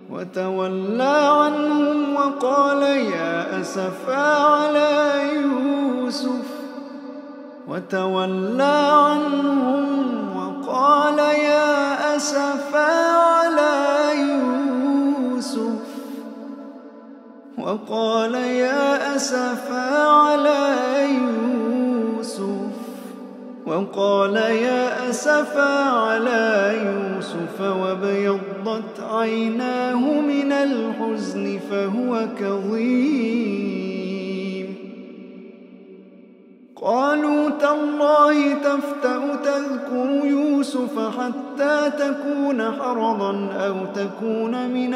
وتولى عنهم وقال يا أسفا على يوسف وابيضت عيناه من الحزن فهو كظيم. قالوا تالله تفتأ تذكر يوسف حتى تكون حرضا أو تكون من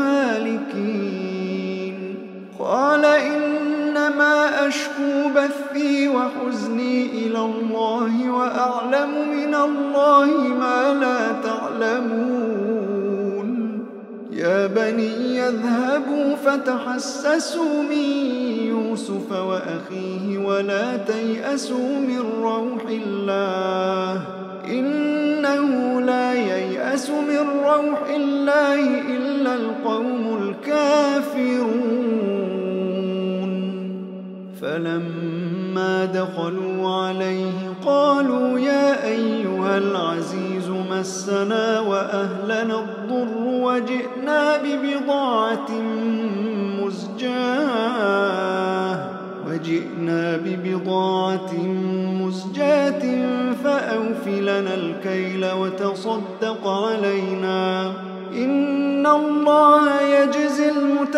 الهالكين. قال إنما أشكو بثي وحزني إلى الله وأعلم من الله ما لا تعلمون. يا بني اذهبوا فتحسسوا من يوسف وأخيه ولا تيأسوا من روح الله إنه لا ييأس من روح الله إلا القوم الكافرون. فلما دخلوا عليه قالوا يا أيها العزيز مسنا وأهلنا الضر وجئنا ببضاعة مزجاة فأوف لنا الكيل وتصدق علينا إن الله يجزي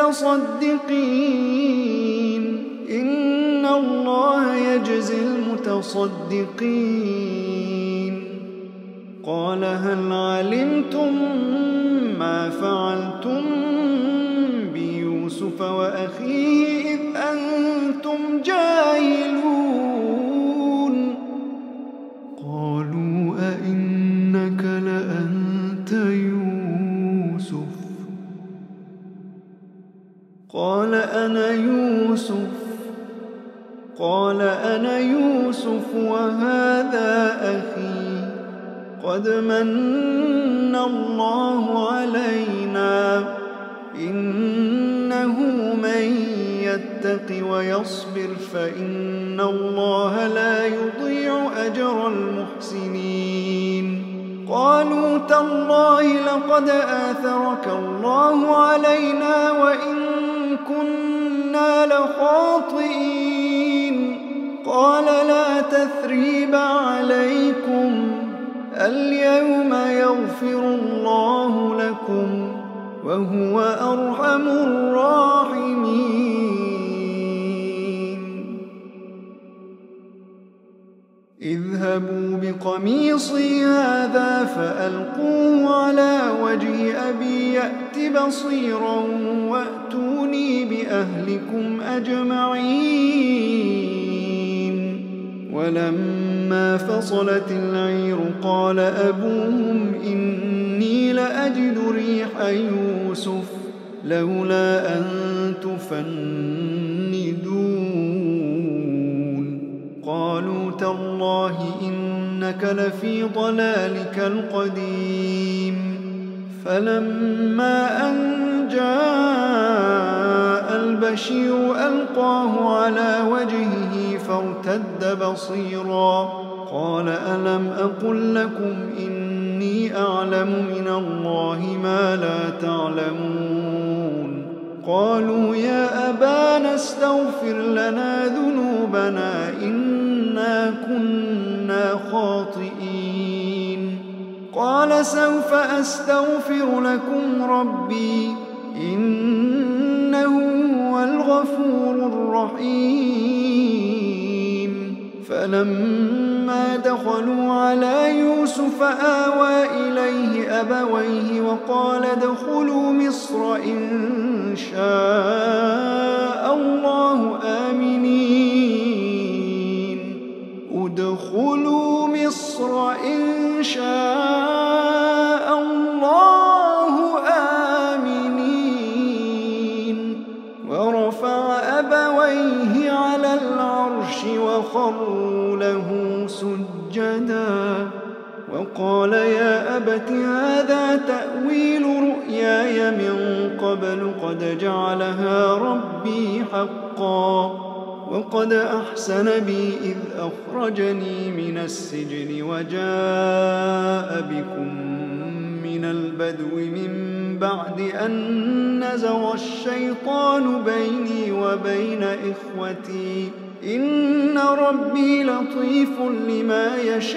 المتصدقين. قال هل علمتم ما فعلتم بيوسف وأخيه إذ أنتم جاهلون. قالوا أئنك لأنت يوسف. قال أنا يوسف وهذا أخي قد من الله علينا إنه من يتق ويصبر فإن الله لا يضيع أجر المحسنين. قالوا تالله لقد آثرك الله علينا وإن كنا لخاطئين. قال لا تثريب عليكم اليوم يغفر الله لكم وهو أرحم الراحمين. اذهبوا بقميصي هذا فألقوه على وجه أبي يأت بصيرا وأتوني بأهلكم أجمعين. ولما فصلت العير قال أبوهم إني لأجد ريح يوسف لولا أن تفندون. قالوا تالله إنك لفي ضلالك القديم. فلما أن جاء البشير ألقاه على وجهه فارتد بصيرا قال ألم أقل لكم إني أعلم من الله ما لا تعلمون. قالوا يا أبانا استغفر لنا ذنوبنا إنا كنا خاطئين. قال سوف أستغفر لكم ربي إنه هو الغفور الرحيم. فلما دخلوا على يوسف آوى إليه أبويه وقال ادخلوا مصر إن شاء الله آمنين. ادخلوا مصر إن شاء الله آمنين. ورفع أبويه على العرش وخروا له سجدا وقال يا أبت هذا تأويل رؤياي من قبل قد جعلها ربي حقا وقد أحسن بي إذ أخرجني من السجن وجاء بكم من البدو من بعد أن نزغ الشيطان بيني وبين إخوتي إن ربي لطيف لما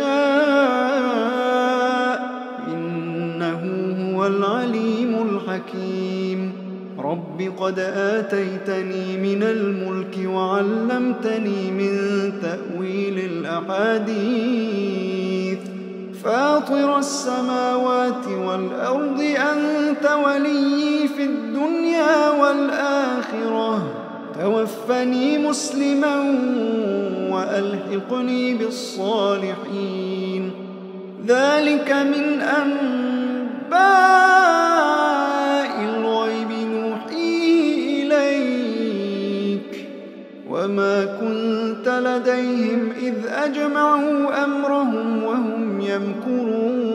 يشاء إنه هو العليم الحكيم رب قد آتيتني من الملك وعلمتني من تأويل الأحاديث فاطر السماوات والأرض أنت ولي في الدنيا والآخرة توفني مسلما وألحقني بالصالحين ذلك من أنباء الغيب نوحيه إليك وما كنت لديهم إذ أجمعوا أمرهم وهم يمكرون